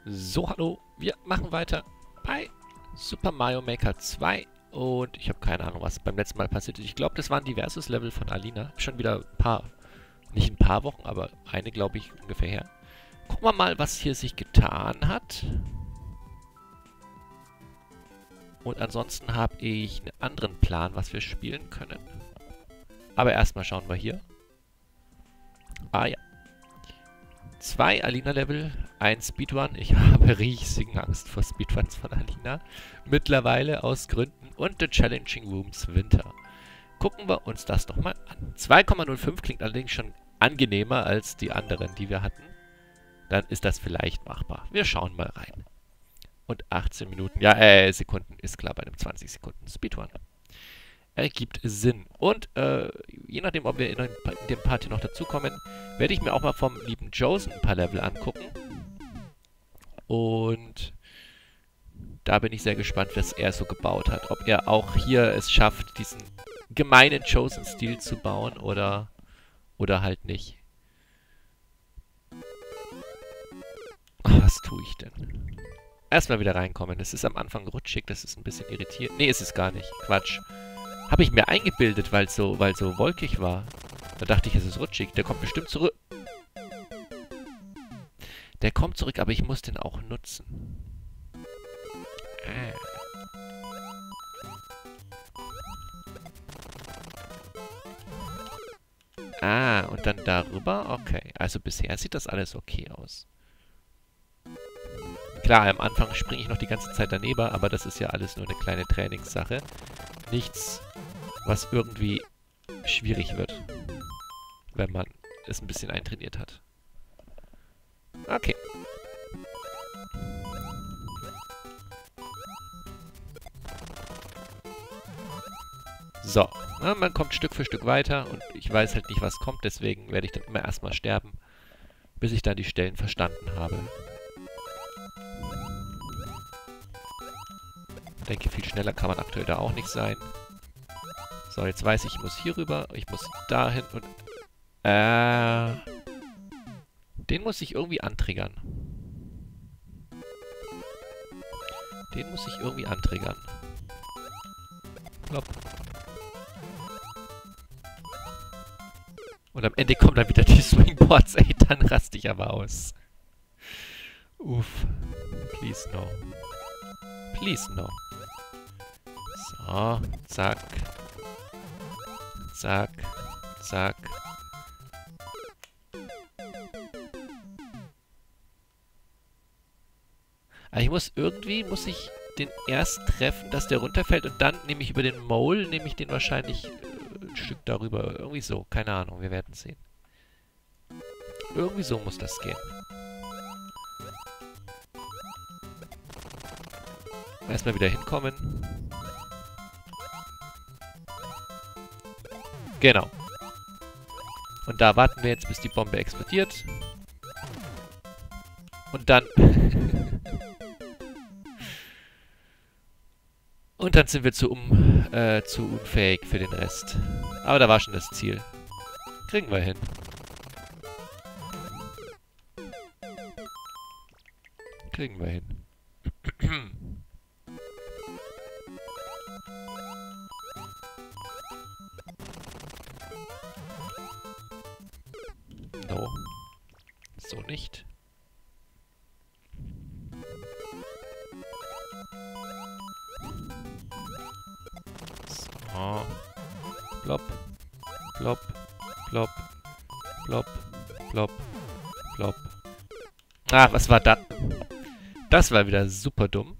So, hallo, wir machen weiter bei Super Mario Maker 2 und ich habe keine Ahnung, was beim letzten Mal passiert ist. Ich glaube, das waren diverses Level von Alina. Schon wieder ein paar, nicht ein paar Wochen, aber eine, glaube ich, ungefähr her. Gucken wir mal, was hier sich getan hat. Und ansonsten habe ich einen anderen Plan, was wir spielen können. Aber erstmal schauen wir hier. Ah ja. 2 Alina-Level, ein Speedrun. Ich habe riesigen Angst vor Speedruns von Alina. Mittlerweile aus Gründen und The Challenging Rooms Winter. Gucken wir uns das doch mal an. 2,05 klingt allerdings schon angenehmer als die anderen, die wir hatten. Dann ist das vielleicht machbar. Wir schauen mal rein. Und 18 Minuten, ja, Sekunden ist klar bei einem 20 Sekunden Speedrun. Ergibt Sinn. Und je nachdem, ob wir in dem Part hier noch dazukommen, werde ich mir auch mal vom lieben Josen ein paar Level angucken. Und da bin ich sehr gespannt, was er so gebaut hat. Ob er auch hier es schafft, diesen gemeinen Josen-Stil zu bauen oder halt nicht. Was tue ich denn? Erstmal wieder reinkommen. Das ist am Anfang rutschig, das ist ein bisschen irritierend. Nee, ist es gar nicht. Quatsch. Habe ich mir eingebildet, weil es so wolkig war. Da dachte ich, es ist rutschig. Der kommt bestimmt zurück. Der kommt zurück, aber ich muss den auch nutzen. Und dann darüber? Okay. Also bisher sieht das alles okay aus. Klar, am Anfang springe ich noch die ganze Zeit daneben, aber das ist ja alles nur eine kleine Trainingssache. Nichts, was irgendwie schwierig wird, wenn man es ein bisschen eintrainiert hat. Okay. So, man kommt Stück für Stück weiter und ich weiß halt nicht, was kommt, deswegen werde ich dann immer erstmal sterben, bis ich dann die Stellen verstanden habe. Ich denke, viel schneller kann man aktuell da auch nicht sein. So, jetzt weiß ich, ich muss hier rüber, ich muss dahin und... Den muss ich irgendwie antriggern. Den muss ich irgendwie antriggern. Plopp. Und am Ende kommen dann wieder die Swingboards, ey, dann raste ich aber aus. Uff. Please no. Please no. So, zack. Zack. Zack. Aber muss ich den erst treffen, dass der runterfällt und dann nehme ich über den Mole, nehme ich den wahrscheinlich ein Stück darüber. Irgendwie so, keine Ahnung, wir werden sehen. Irgendwie so muss das gehen. Erstmal wieder hinkommen. Genau. Und da warten wir jetzt, bis die Bombe explodiert. Und dann... Und dann sind wir zu unfähig für den Rest. Aber da war schon das Ziel. Kriegen wir hin. Kriegen wir hin. No. So nicht. So. Plopp. Plopp. Plopp. Plopp. Plopp. Plopp. Ah, was war das? Das war wieder super dumm.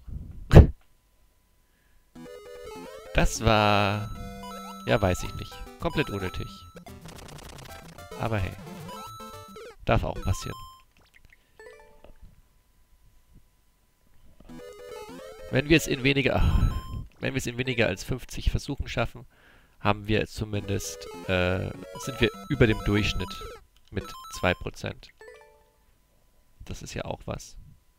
Das war... Ja, weiß ich nicht. Komplett unnötig. Aber hey. Darf auch passieren. Wenn wir es in weniger als 50 Versuchen schaffen, haben wir zumindest, sind wir über dem Durchschnitt mit 2%. Das ist ja auch was.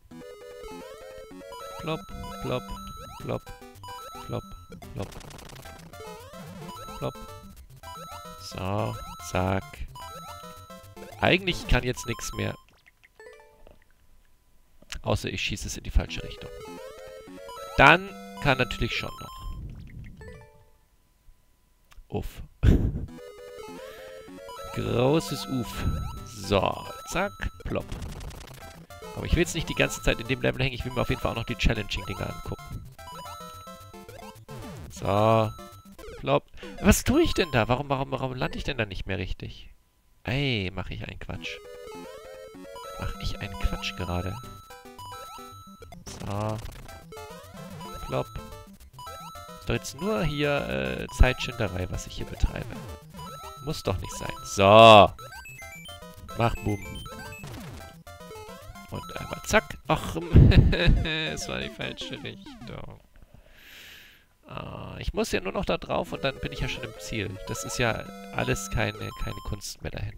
Plopp, plopp, plopp, plopp, plopp, plopp. So, zack. Eigentlich kann jetzt nichts mehr Außer ich schieße es in die falsche Richtung. Dann kann natürlich schon noch. Uff. Großes Uff. So, zack, plopp. Aber ich will jetzt nicht die ganze Zeit in dem Level hängen. Ich will mir auf jeden Fall auch noch die Challenging-Dinger angucken. So. Plopp. Was tue ich denn da? Warum lande ich denn da nicht mehr richtig? Ey, mache ich einen Quatsch. Mache ich einen Quatsch gerade. So. Plopp. Ist doch jetzt nur hier Zeitschinderei, was ich hier betreibe. Muss doch nicht sein. So. Mach Boom. Und einmal zack. Ach, es war die falsche Richtung. Ich muss ja nur noch da drauf und dann bin ich ja schon im Ziel. Das ist ja alles keine Kunst mehr da hinten.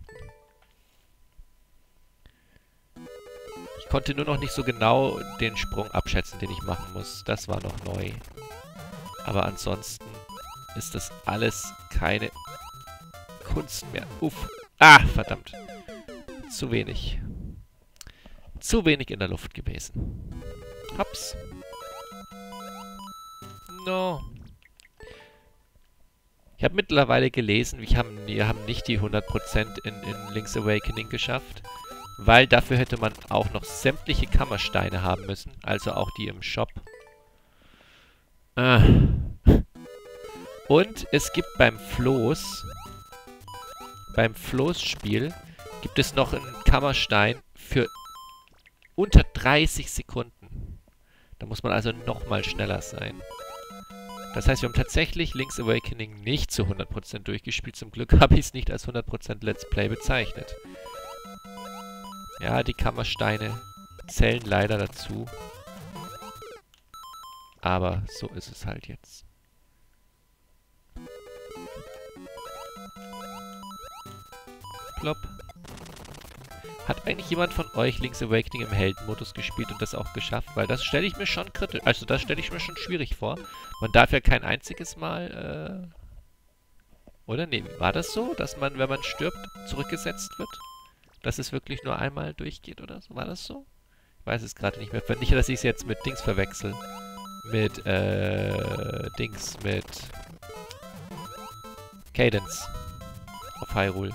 Ich konnte nur noch nicht so genau den Sprung abschätzen, den ich machen muss. Das war noch neu. Aber ansonsten ist das alles keine Kunst mehr. Uff. Ah, verdammt. Zu wenig. Zu wenig in der Luft gewesen. Hops. No. Ich habe mittlerweile gelesen, wir haben nicht die 100% in Link's Awakening geschafft, weil dafür hätte man auch noch sämtliche Kammersteine haben müssen, also auch die im Shop. Und es gibt beim Floßspiel gibt es noch einen Kammerstein für unter 30 Sekunden. Da muss man also nochmal schneller sein. Das heißt, wir haben tatsächlich Link's Awakening nicht zu 100% durchgespielt. Zum Glück habe ich es nicht als 100% Let's Play bezeichnet. Ja, die Kammersteine zählen leider dazu. Aber so ist es halt jetzt. Plopp. Hat eigentlich jemand von euch Link's Awakening im Heldenmodus gespielt und das auch geschafft? Weil das stelle ich mir schon kritisch, also das stelle ich mir schon schwierig vor. Man darf ja kein einziges Mal, oder? Nee, war das so, dass man, wenn man stirbt, zurückgesetzt wird? Dass es wirklich nur einmal durchgeht oder so? War das so? Ich weiß es gerade nicht mehr. Nicht, dass ich es jetzt mit Dings verwechsel. Mit Cadence. Auf Hyrule.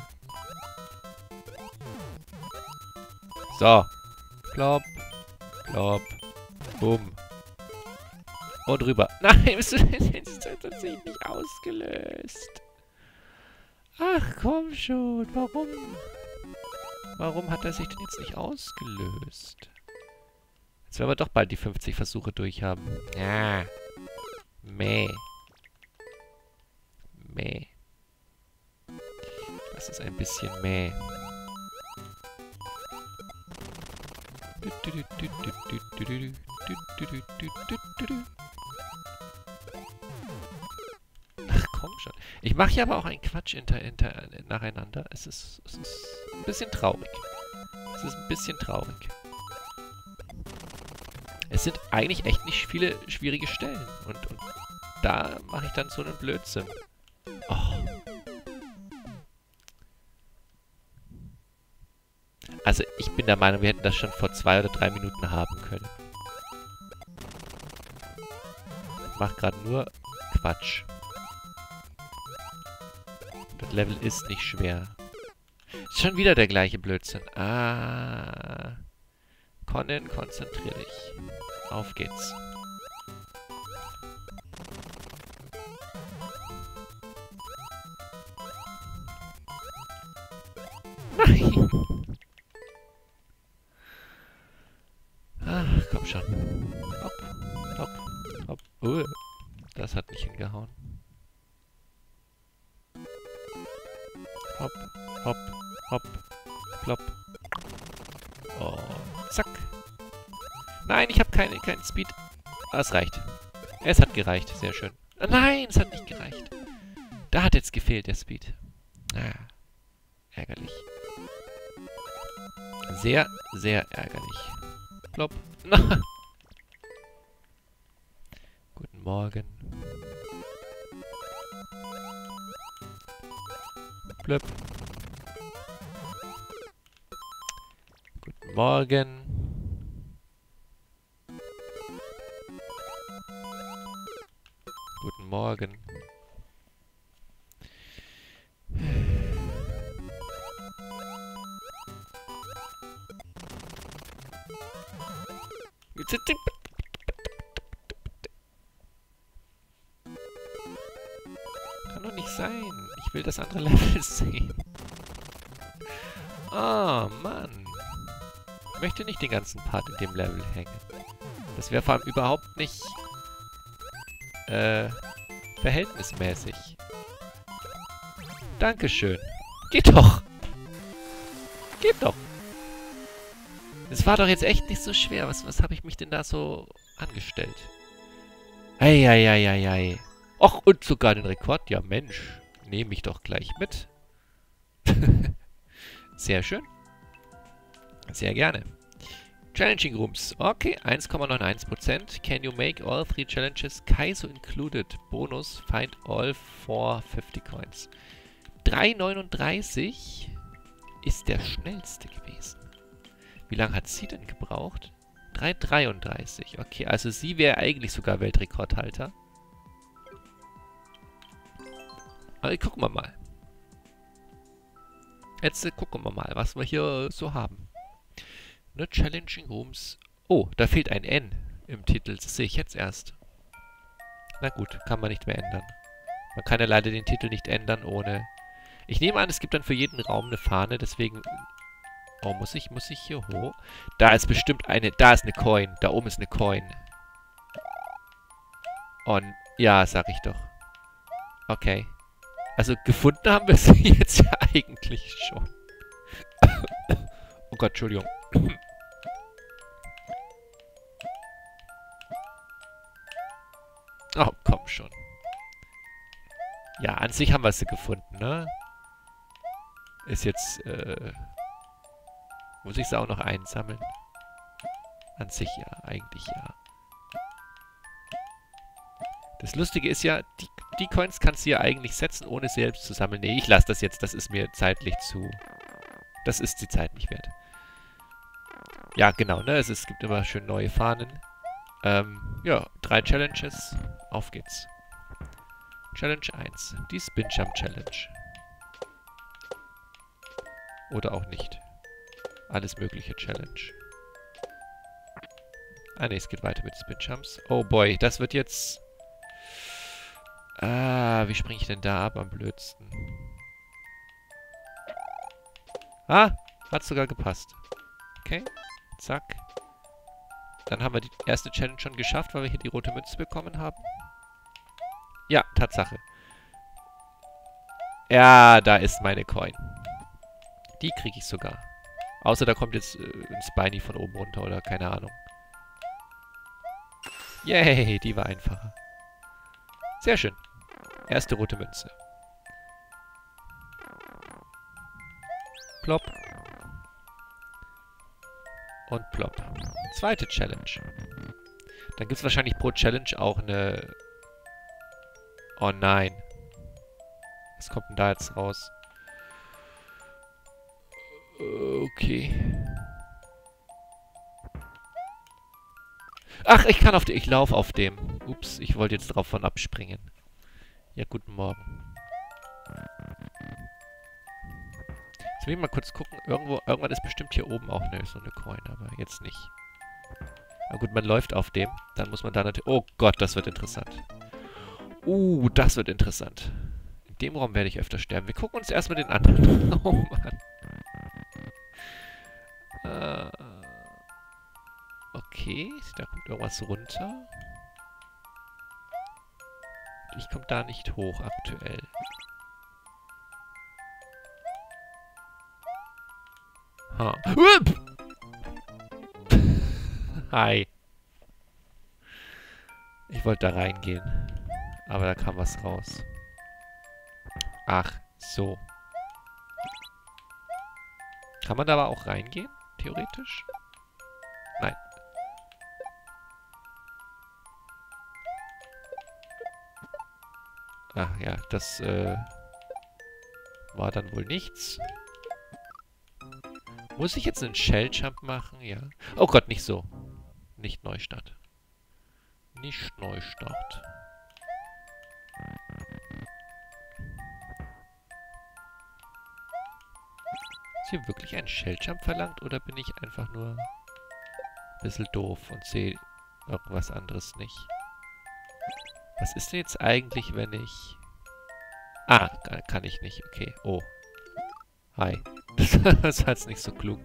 So. Plopp. Plopp. Bumm. Und rüber. Nein, bist du denn jetzt tatsächlich nicht ausgelöst? Ach, komm schon. Warum? Warum hat er sich denn jetzt nicht ausgelöst? Jetzt werden wir doch bald die 50 Versuche durchhaben. Ja. Meh. Meh. Das ist ein bisschen meh. Ach komm schon. Ich mache hier aber auch einen Quatsch nacheinander. Es ist ein bisschen traurig. Es ist ein bisschen traurig. Es sind eigentlich echt nicht viele schwierige Stellen. Und da mache ich dann so einen Blödsinn. Oh. Also ich bin der Meinung, wir hätten das schon vor 2 oder 3 Minuten haben können. Ich mache gerade nur Quatsch. Das Level ist nicht schwer. Ist schon wieder der gleiche Blödsinn. Ah. Conan, konzentrier dich. Auf geht's. Nein! Ach, komm schon. Hopp, hopp, hopp. Das hat nicht hingehauen. Hopp, hopp, hopp, plopp. Oh, zack. Nein, ich habe keinen Speed. Ah, es reicht. Es hat gereicht, sehr schön. Nein, es hat nicht gereicht. Da hat jetzt gefehlt, der Speed. Ah, ärgerlich. Sehr, sehr ärgerlich. Plopp. Guten Morgen. Plöpp. Guten Morgen. Morgen. Kann doch nicht sein. Ich will das andere Level sehen. Oh, Mann. Ich möchte nicht den ganzen Part in dem Level hängen. Das wäre vor allem überhaupt nicht verhältnismäßig. Dankeschön. Geht doch. Geht doch. Es war doch jetzt echt nicht so schwer. Was habe ich mich denn da so angestellt? Eieieiei. Och, und sogar den Rekord. Ja, Mensch. Nehme ich doch gleich mit. Sehr schön. Sehr gerne. Challenging Rooms. Okay, 1,91%. Can you make all 3 challenges? Kaizo included. Bonus. Find all for 50 coins. 3,39 ist der schnellste gewesen. Wie lange hat sie denn gebraucht? 3,33. Okay, also sie wäre eigentlich sogar Weltrekordhalter. Aber gucken wir mal. Jetzt gucken wir mal, was wir hier so haben. Ne, Challenging Rooms. Oh, da fehlt ein N im Titel. Das sehe ich jetzt erst. Na gut, kann man nicht mehr ändern. Man kann ja leider den Titel nicht ändern ohne... Ich nehme an, es gibt dann für jeden Raum eine Fahne, deswegen... Oh, muss ich hier hoch? Da ist bestimmt eine... Da ist eine Coin. Da oben ist eine Coin. Und ja, sag ich doch. Okay. Also gefunden haben wir sie jetzt ja eigentlich schon. Oh Gott, Entschuldigung. Oh, komm schon. Ja, an sich haben wir sie gefunden, ne? Ist jetzt, muss ich sie auch noch einsammeln? An sich ja, eigentlich ja. Das Lustige ist ja, die Coins kannst du ja eigentlich setzen, ohne selbst zu sammeln. Nee, ich lasse das jetzt, das ist mir zeitlich zu... Das ist die Zeit nicht wert. Ja, genau, ne? Es gibt immer schön neue Fahnen. Ja, 3 Challenges. Auf geht's. Challenge 1. Die Spin Jump Challenge. Oder auch nicht. Alles mögliche Challenge. Ah ne, es geht weiter mit Spin Jumps. Oh boy, das wird jetzt... Ah, wie springe ich denn da ab am blödsten? Ah, hat sogar gepasst. Okay, zack. Dann haben wir die erste Challenge schon geschafft, weil wir hier die rote Münze bekommen haben. Ja, Tatsache. Ja, da ist meine Coin. Die kriege ich sogar. Außer da kommt jetzt ein Spiny von oben runter oder keine Ahnung. Yay, die war einfacher. Sehr schön. Erste rote Münze. Plopp. Und plopp. Zweite Challenge. Dann gibt es wahrscheinlich pro Challenge auch eine... Oh nein. Was kommt denn da jetzt raus? Okay. Ach, ich kann auf dem... Ich laufe auf dem. Ups, ich wollte jetzt drauf von abspringen. Ja, guten Morgen. Jetzt will ich mal kurz gucken. Irgendwann ist bestimmt hier oben auch so eine Coin, aber jetzt nicht. Na gut, man läuft auf dem. Dann muss man da natürlich... Oh Gott, das wird interessant. Das wird interessant. In dem Raum werde ich öfter sterben. Wir gucken uns erstmal den anderen Raum an. Okay, da kommt irgendwas runter. Ich komme da nicht hoch aktuell. Ha. Hi. Ich wollte da reingehen. Aber da kam was raus. Ach, so. Kann man da aber auch reingehen? Theoretisch? Nein. Ach ja, das war dann wohl nichts. Muss ich jetzt einen Shelljump machen? Ja. Oh Gott, nicht so. Nicht Neustart. Nicht Neustart. hier wirklich ein Shelljump verlangt oder bin ich einfach nur ein bisschen doof und sehe irgendwas anderes nicht? Was ist denn jetzt eigentlich, wenn ich... Ah, kann ich nicht. Okay. Oh. Hi. Das war jetzt nicht so klug.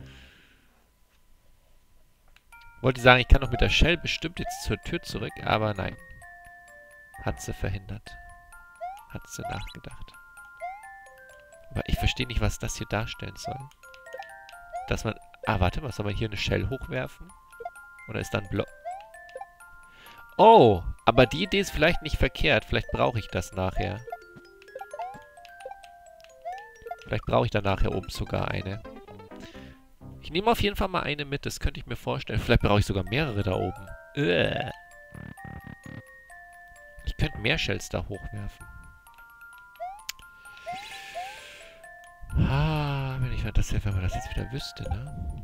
Wollte sagen, ich kann doch mit der Shell bestimmt jetzt zur Tür zurück, aber nein. Hat sie verhindert. Hat sie nachgedacht. Aber ich verstehe nicht, was das hier darstellen soll. Dass man... Ah, warte mal, soll man hier eine Shell hochwerfen? Oder ist da ein Block... Oh, aber die Idee ist vielleicht nicht verkehrt. Vielleicht brauche ich das nachher. Vielleicht brauche ich da nachher oben sogar eine. Ich nehme auf jeden Fall mal eine mit. Das könnte ich mir vorstellen. Vielleicht brauche ich sogar mehrere da oben. Ich könnte mehr Shells da hochwerfen. Ah, wenn man das jetzt wieder wüsste, ne?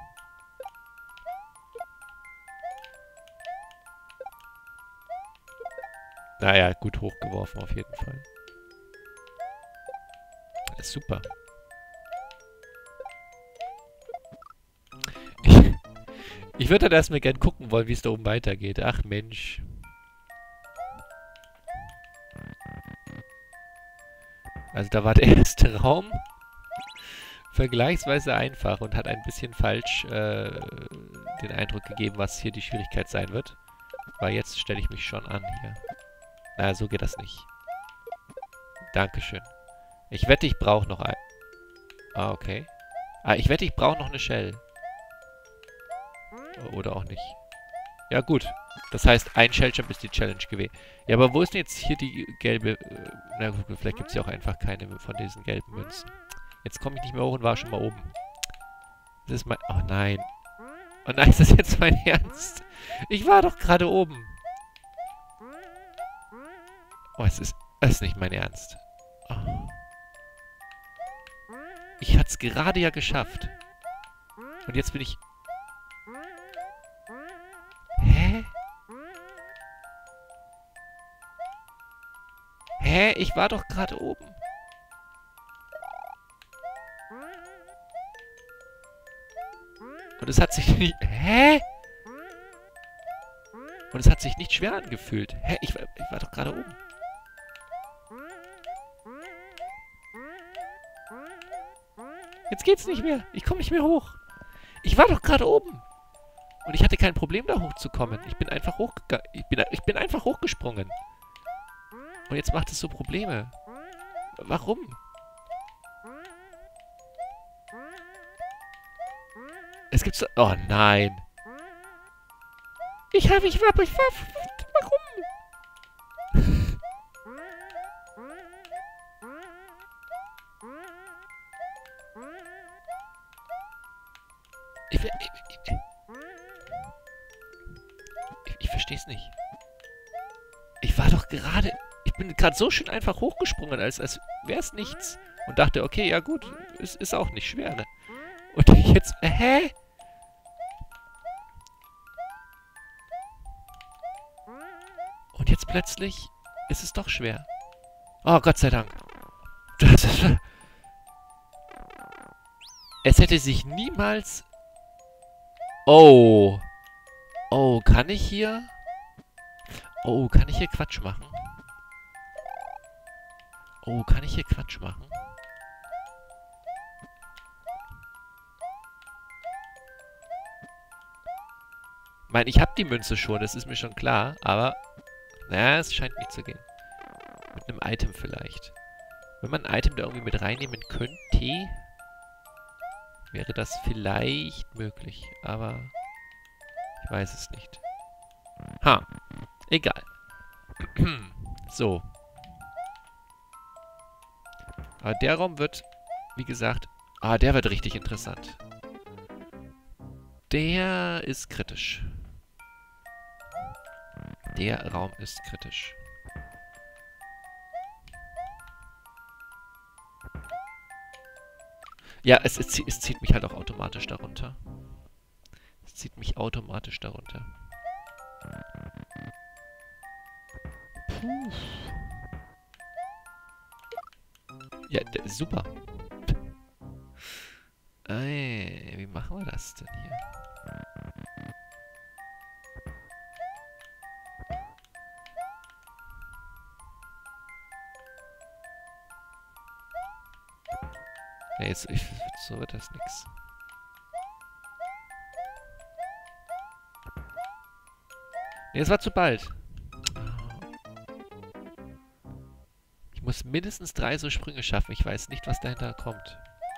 Naja, gut hochgeworfen auf jeden Fall. Das ist super. Ich würde dann erstmal gern gucken wollen, wie es da oben weitergeht. Ach Mensch. Also da war der erste Raum vergleichsweise einfach und hat ein bisschen falsch den Eindruck gegeben, was hier die Schwierigkeit sein wird. Weil jetzt stelle ich mich schon an hier. Na, so geht das nicht. Dankeschön. Ich wette, ich brauche noch ein... Ah, okay. Ah, ich wette, ich brauche noch eine Shell. Oder auch nicht. Ja, gut. Das heißt, ein Shelljump ist die Challenge gewesen. Ja, aber wo ist denn jetzt hier die gelbe... na gut, vielleicht gibt es ja auch einfach keine von diesen gelben Münzen. Jetzt komme ich nicht mehr hoch und war schon mal oben. Das ist mein... Oh nein. Oh nein, ist das jetzt mein Ernst? Ich war doch gerade oben. Oh, es ist nicht mein Ernst. Oh. Ich hatte es gerade ja geschafft. Und jetzt bin ich... Hä? Hä? Ich war doch gerade oben. Und es hat sich nicht... Hä? Und es hat sich nicht schwer angefühlt. Hä? Ich war doch gerade oben. Jetzt geht's nicht mehr. Ich komme nicht mehr hoch. Ich war doch gerade oben. Und ich hatte kein Problem, da hochzukommen. Ich bin einfach hochgegangen. Ich bin einfach hochgesprungen. Und jetzt macht es so Probleme. Warum? Es gibt so... Oh nein. Warum? Ich verstehe es nicht. Ich war doch gerade... Ich bin gerade so schön einfach hochgesprungen, als wäre es nichts. Und dachte, okay, ja gut, ist auch nicht schwer, ne? Und jetzt... Hä? Und jetzt plötzlich ist es doch schwer. Oh, Gott sei Dank. Es hätte sich niemals... Oh. Oh, kann ich hier... Oh, kann ich hier Quatsch machen? Oh, kann ich hier Quatsch machen? Ich meine, ich habe die Münze schon, das ist mir schon klar, aber... Naja, es scheint nicht zu gehen. Mit einem Item vielleicht. Wenn man ein Item da irgendwie mit reinnehmen könnte, wäre das vielleicht möglich, aber ich weiß es nicht. Ha, egal. So. Aber der Raum wird, wie gesagt... Ah, der wird richtig interessant. Der ist kritisch. Der Raum ist kritisch. Ja, es zieht mich halt auch automatisch darunter. Es zieht mich automatisch darunter. Puh. Ja, der ist super. Ey, wie machen wir das denn hier? Nee, jetzt, so wird das nix. Nee, es war zu bald. Ich muss mindestens 3 so Sprünge schaffen. Ich weiß nicht, was dahinter kommt.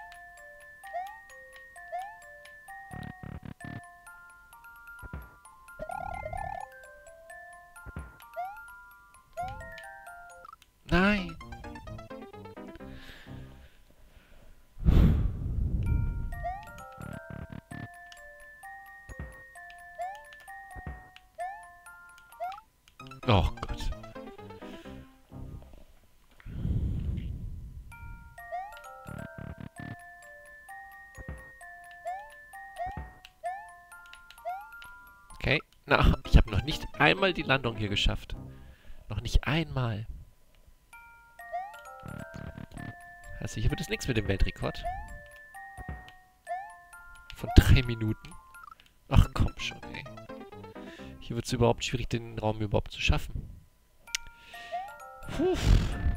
Nein! Oh Gott. Okay. Na, ich habe noch nicht einmal die Landung hier geschafft. Noch nicht einmal. Also hier wird es nichts mit dem Weltrekord. Von 3 Minuten. Ach komm schon, ey. Hier wird es überhaupt schwierig, den Raum überhaupt zu schaffen. Puh.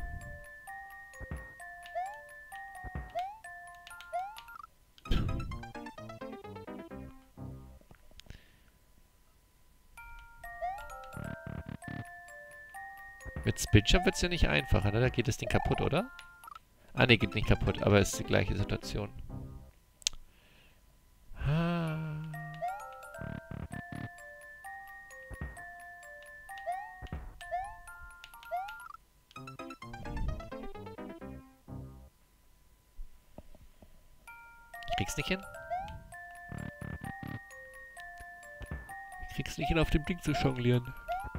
Mit Spinjump wird es ja nicht einfacher, ne? Da geht das Ding kaputt, oder? Ah, ne, geht nicht kaputt, aber es ist die gleiche Situation. Ich krieg's nicht hin. Ich krieg's nicht hin, auf dem Ding zu jonglieren.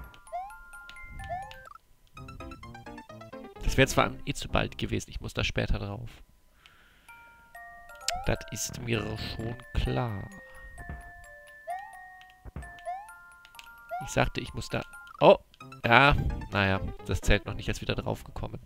Das wäre zwar eh zu bald gewesen, ich muss da später drauf. Das ist mir schon klar. Ich sagte, ich muss da... Oh! Ja, naja, das zählt noch nicht, als wieder drauf gekommen.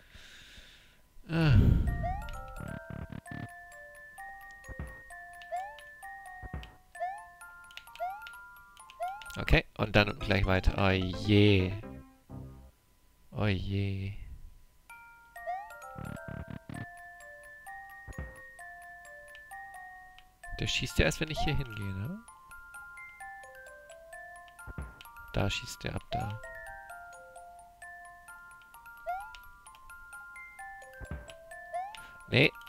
Okay, und dann gleich weiter. Oh je. Oh je. Der schießt ja erst, wenn ich hier hingehe, ne? Da schießt der ab, da. Nee.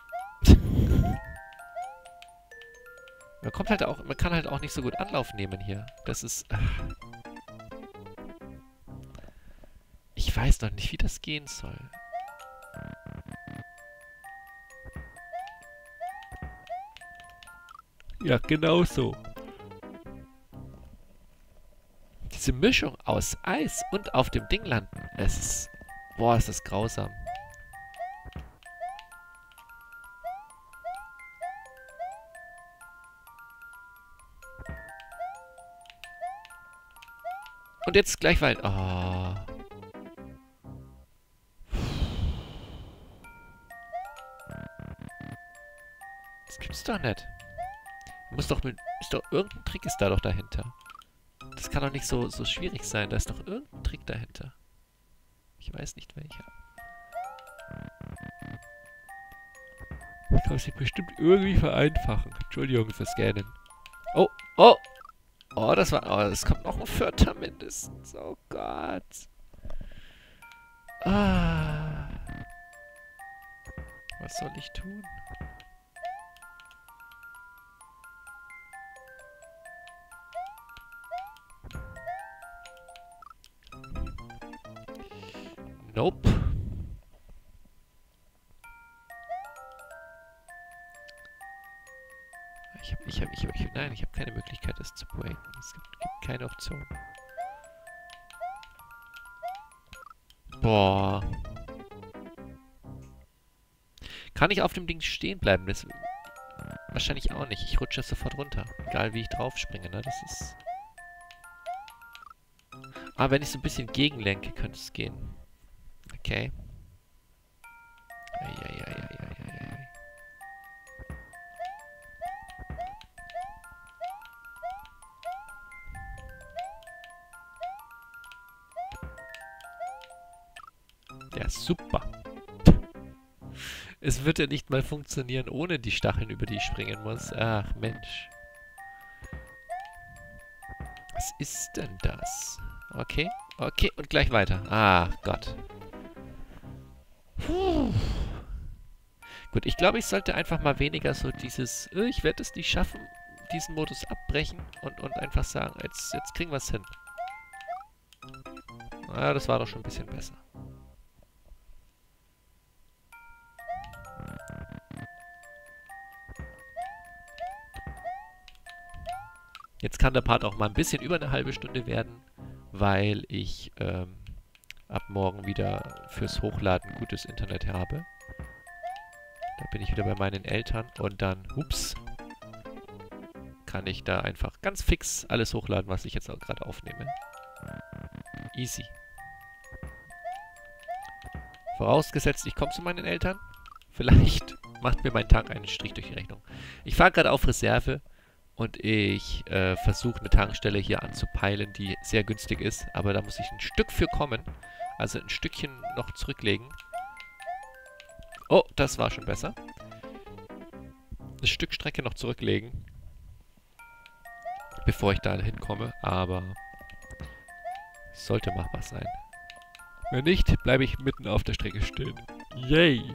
Man kann halt auch nicht so gut Anlauf nehmen hier. Das ist... Ich weiß noch nicht, wie das gehen soll. Ja, genau so. Diese Mischung aus Eis und auf dem Ding landen. Es ist... Boah, ist das grausam. Und jetzt gleich weiter. Oh. Das gibt's doch nicht. Muss doch mit... Ist doch... Irgendein Trick ist da doch dahinter. Das kann doch nicht so schwierig sein. Da ist doch irgendein Trick dahinter. Ich weiß nicht welcher. Ich kann es sich bestimmt irgendwie vereinfachen. Entschuldigung fürs Scannen. Oh, oh! Oh, das war... Oh, es kommt noch ein 4. mindestens. Oh Gott. Ah. Was soll ich tun? Nope. Nein, ich habe keine Möglichkeit, das zu breaken. Es gibt keine Option. Boah. Kann ich auf dem Ding stehen bleiben? Das wahrscheinlich auch nicht. Ich rutsche sofort runter. Egal, wie ich drauf springe, ne? Das ist... Ah, wenn ich so ein bisschen gegenlenke, könnte es gehen. Okay. Eieieiei. Ja, super. Es wird ja nicht mal funktionieren ohne die Stacheln, über die ich springen muss. Ach, Mensch. Was ist denn das? Okay, okay, und gleich weiter. Ach Gott. Puh. Gut, ich glaube, ich sollte einfach mal weniger so dieses, ich werde es nicht schaffen, diesen Modus abbrechen und einfach sagen, jetzt kriegen wir es hin. Ah, das war doch schon ein bisschen besser. Jetzt kann der Part auch mal ein bisschen über eine halbe Stunde werden, weil ich ab morgen wieder fürs Hochladen gutes Internet habe. Da bin ich wieder bei meinen Eltern und dann, ups, kann ich da einfach ganz fix alles hochladen, was ich jetzt auch gerade aufnehme. Easy. Vorausgesetzt, ich komme zu meinen Eltern. Vielleicht macht mir mein Tag einen Strich durch die Rechnung. Ich fahre gerade auf Reserve und ich versuche eine Tankstelle hier anzupeilen, die sehr günstig ist. Aber da muss ich ein Stück für kommen. Also ein Stückchen noch zurücklegen. Oh, das war schon besser. Ein Stück Strecke noch zurücklegen, bevor ich da hinkomme. Aber sollte machbar sein. Wenn nicht, bleibe ich mitten auf der Strecke stehen. Yay!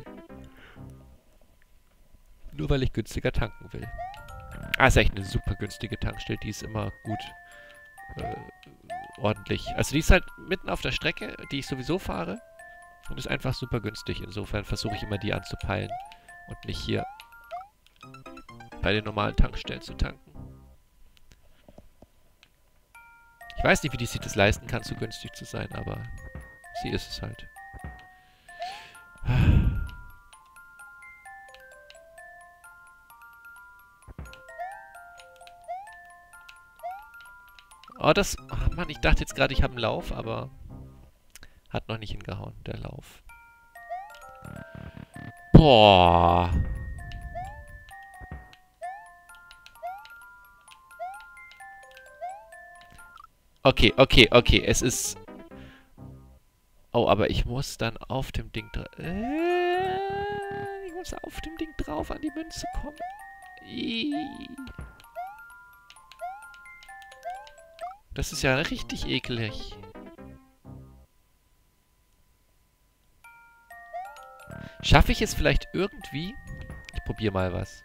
Nur weil ich günstiger tanken will. Ah, ist echt eine super günstige Tankstelle. Die ist immer gut ordentlich. Also die ist halt mitten auf der Strecke, die ich sowieso fahre. Und ist einfach super günstig. Insofern versuche ich immer die anzupeilen. Und nicht hier bei den normalen Tankstellen zu tanken. Ich weiß nicht, wie die sich das leisten kann, so günstig zu sein, aber sie ist es halt. Oh, das... Oh Mann, ich dachte jetzt gerade, ich habe einen Lauf, aber... Hat noch nicht hingehauen, der Lauf. Boah. Okay, okay, okay. Es ist... Oh, aber ich muss dann auf dem Ding drauf... ich muss auf dem Ding drauf an die Münze kommen. Das ist ja richtig eklig. Schaffe ich es vielleicht irgendwie? Ich probiere mal was.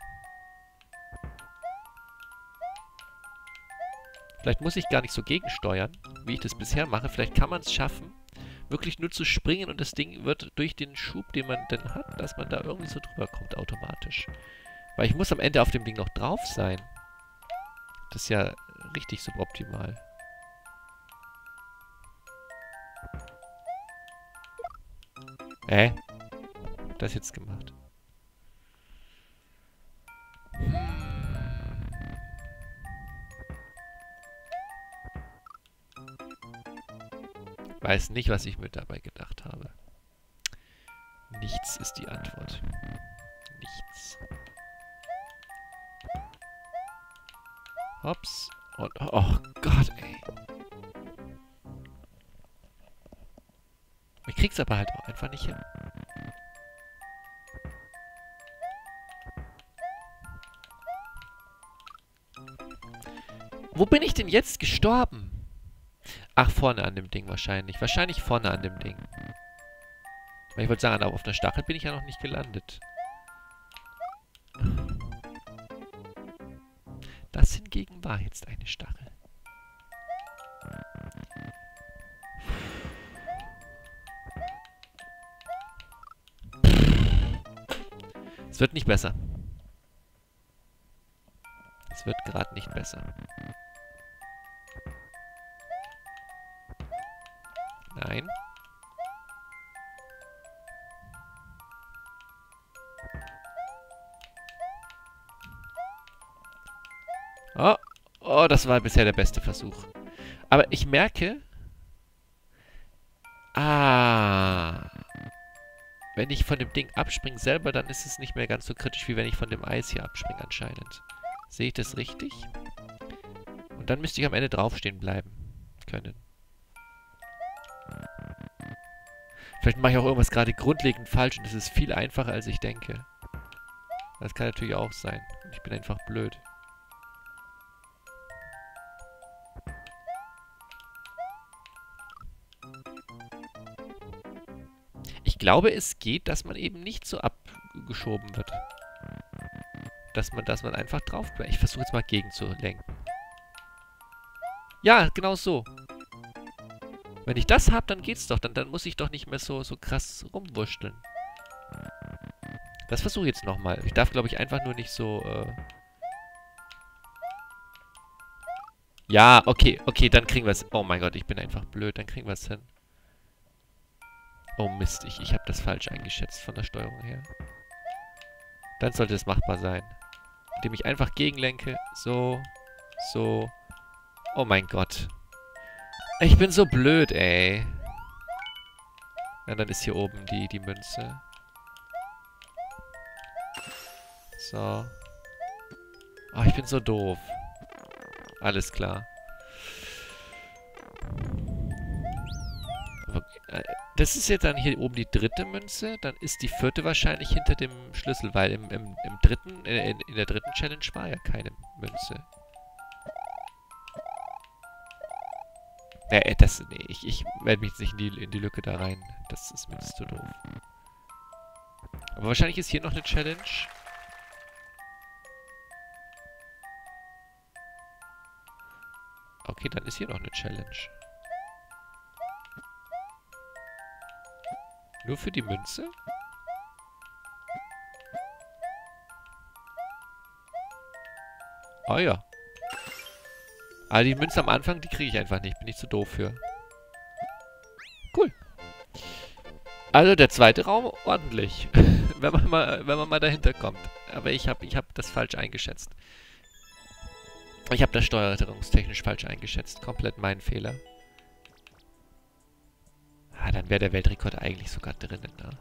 Vielleicht muss ich gar nicht so gegensteuern, wie ich das bisher mache. Vielleicht kann man es schaffen, wirklich nur zu springen und das Ding wird durch den Schub, den man denn hat, dass man da irgendwie so drüber kommt automatisch. Weil ich muss am Ende auf dem Ding noch drauf sein. Das ist ja richtig suboptimal. Das jetzt gemacht. Weiß nicht, was ich mir dabei gedacht habe. Nichts ist die Antwort. Nichts. Hops. Und... Oh Gott, ey. Ich krieg's aber halt auch einfach nicht hin. Wo bin ich denn jetzt gestorben? Ach, vorne an dem Ding wahrscheinlich. Wahrscheinlich vorne an dem Ding. Ich wollte sagen, aber auf der Stachel bin ich ja noch nicht gelandet. Das hingegen war jetzt eine Stachel. Es wird nicht besser. Es wird gerade nicht besser. Nein. Oh, oh, das war bisher der beste Versuch. Aber ich merke... Wenn ich von dem Ding abspringe selber, dann ist es nicht mehr ganz so kritisch, wie wenn ich von dem Eis hier abspringe anscheinend. Sehe ich das richtig? Und dann müsste ich am Ende draufstehen bleiben können. Vielleicht mache ich auch irgendwas gerade grundlegend falsch und es ist viel einfacher, als ich denke. Das kann natürlich auch sein. Ich bin einfach blöd. Ich glaube, es geht, dass man eben nicht so abgeschoben wird. Dass man einfach drauf bleibt. Ich versuche jetzt mal gegenzulenken. Ja, genau so. Wenn ich das habe, dann geht's doch. Dann muss ich doch nicht mehr so krass rumwurschteln. Das versuche ich jetzt nochmal. Ich darf, glaube ich, einfach nur nicht so, Ja, okay, dann kriegen wir es. Oh mein Gott, ich bin einfach blöd. Dann kriegen wir es hin. Oh Mist, ich habe das falsch eingeschätzt von der Steuerung her. Dann sollte es machbar sein. Indem ich einfach gegenlenke. So. Oh mein Gott. Ich bin so blöd, ey. Ja, dann ist hier oben die Münze. So. Oh, ich bin so doof. Alles klar. Das ist jetzt dann hier oben die dritte Münze. Dann ist die vierte wahrscheinlich hinter dem Schlüssel, weil in der dritten Challenge war ja keine Münze. Nee, ich werde mich jetzt nicht in die Lücke da rein. Das ist mir jetzt zu doof. Aber wahrscheinlich ist hier noch eine Challenge. Okay, dann ist hier noch eine Challenge. Nur für die Münze? Oh ja. Aber die Münze am Anfang, die kriege ich einfach nicht. Bin ich zu doof für. Cool. Also der zweite Raum ordentlich. wenn man mal dahinter kommt. Aber ich hab das falsch eingeschätzt. Ich habe das steuerungstechnisch falsch eingeschätzt. Komplett mein Fehler. Ah, dann wäre der Weltrekord eigentlich sogar drinnen, ne?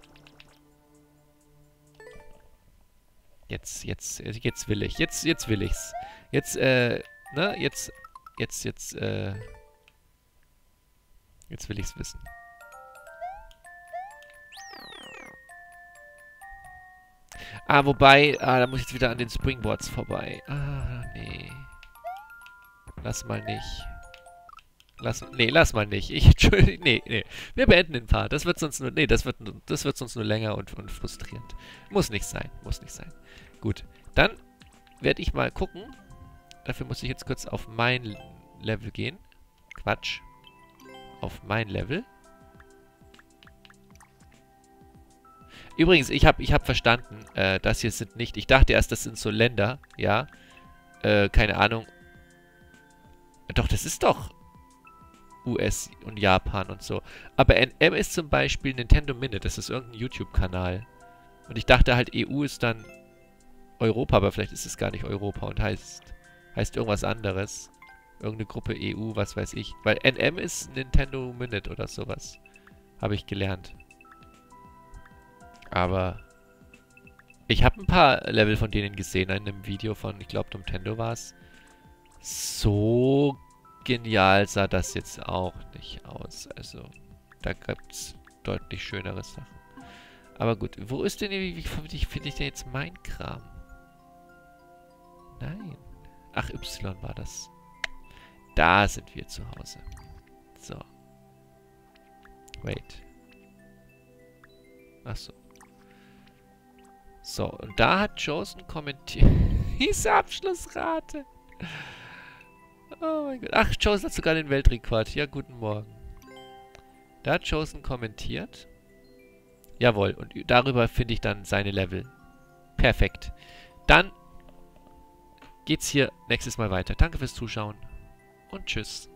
Jetzt will ich. Jetzt will ich's. Jetzt will ich's wissen. Ah, wobei, da muss ich jetzt wieder an den Springboards vorbei. Ah, nee. Lass mal nicht. Lass mal nicht. Entschuldige, nee. Wir beenden den Part. Das wird sonst nur, das wird sonst nur länger und frustrierend. Muss nicht sein. Gut. Dann werde ich mal gucken. Dafür muss ich jetzt kurz auf mein Level gehen. Quatsch. Auf mein Level. Übrigens, ich hab verstanden, das hier sind nicht... Ich dachte erst, das sind so Länder, ja. Keine Ahnung. Doch, das ist doch US und Japan und so. Aber NM ist zum Beispiel Nintendo Minute. Das ist irgendein YouTube-Kanal. Und ich dachte halt, EU ist dann Europa, aber vielleicht ist es gar nicht Europa und heißt irgendwas anderes. Irgendeine Gruppe EU, was weiß ich. Weil NM ist Nintendo Minute oder sowas. Habe ich gelernt. Aber ich habe ein paar Level von denen gesehen in einem Video von, ich glaube, Nintendo war es. So genial sah das jetzt auch nicht aus. Also, da gibt es deutlich schönere Sachen. Aber gut, wo ist denn, wie finde ich denn jetzt mein Kram? Nein. Ach, Y war das. Da sind wir zu Hause. So. Wait. Ach so. So, und da hat Chosen kommentiert. Diese Abschlussrate. Oh mein Gott. Ach, Chosen hat sogar den Weltrekord. Ja, guten Morgen. Da hat Chosen kommentiert. Jawohl, und darüber finde ich dann seine Level. Perfekt. Dann geht's hier nächstes Mal weiter. Danke fürs Zuschauen und tschüss.